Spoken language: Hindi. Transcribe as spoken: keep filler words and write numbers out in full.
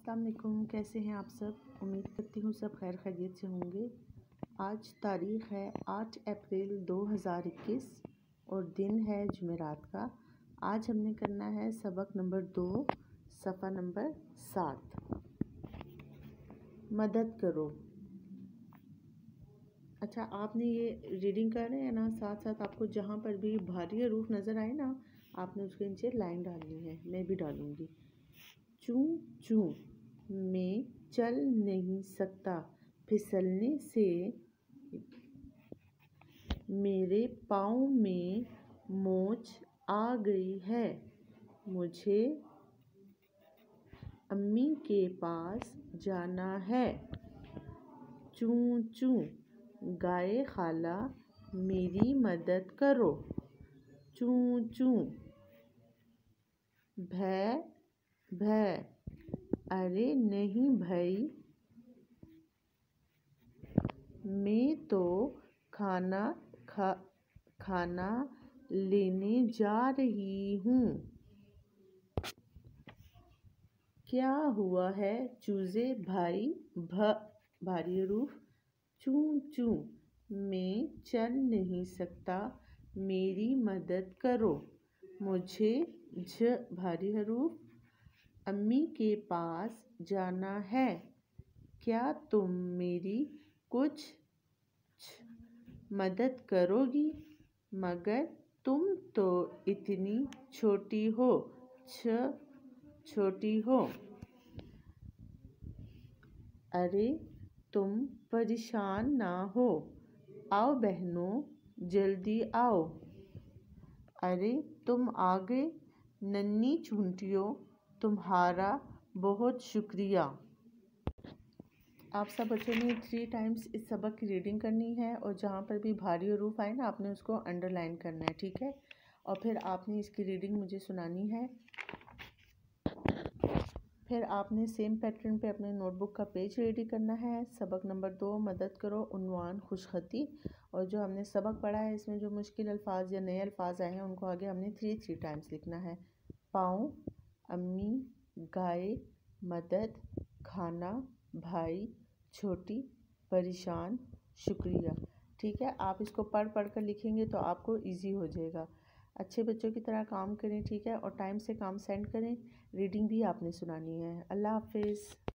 अस्सलाम वालेकुम। कैसे हैं आप सब? उम्मीद करती हूँ सब खैर खैरियत से होंगे। आज तारीख़ है आठ अप्रैल दो हज़ार इक्कीस और दिन है जुमेरात का। आज हमने करना है सबक नंबर दो, सफ़ा नंबर सात। मदद करो। अच्छा, आपने ये रीडिंग कर रहे हैं ना, साथ साथ आपको जहाँ पर भी भारी हरूफ नज़र आए ना, आपने उसके नीचे लाइन डालनी है। मैं भी डालूँगी। चूं चूं मैं चल नहीं सकता, फिसलने से मेरे पाँव में मोच आ गई है। मुझे अम्मी के पास जाना है। चूं चूं गाय खाला मेरी मदद करो। चूं चूं भै भै अरे नहीं भाई, मैं तो खाना खा खाना लेने जा रही हूँ। क्या हुआ है चूजे भाई? भ भारी हरूफ। चूं चूं मैं चल नहीं सकता, मेरी मदद करो। मुझे झ भारी हरूफ अम्मी के पास जाना है। क्या तुम मेरी कुछ मदद करोगी? मगर तुम तो इतनी छोटी हो। छ छोटी हो। अरे तुम परेशान ना हो, आओ बहनों जल्दी आओ। अरे तुम आ गए नन्ही चूंटियों, तुम्हारा बहुत शुक्रिया। आप सब बच्चों ने थ्री टाइम्स इस सबक की रीडिंग करनी है और जहाँ पर भी भारी हरूफ आए ना, आपने उसको अंडरलाइन करना है, ठीक है? और फिर आपने इसकी रीडिंग मुझे सुनानी है। फिर आपने सेम पैटर्न पे अपने नोटबुक का पेज रेडी करना है। सबक नंबर दो, मदद करो, उन्वान खुशखती। और जो हमने सबक पढ़ा है, इसमें जो मुश्किल अल्फाज या नए अल्फाज आए हैं, उनको आगे हमने थ्री थ्री टाइम्स लिखना है। पाँव, अम्मी, गाय, मदद, खाना, भाई, छोटी, परेशान, शुक्रिया। ठीक है, आप इसको पढ़ पढ़ कर लिखेंगे तो आपको इजी हो जाएगा। अच्छे बच्चों की तरह काम करें, ठीक है? और टाइम से काम सेंड करें। रीडिंग भी आपने सुनानी है। अल्लाह हाफिज़।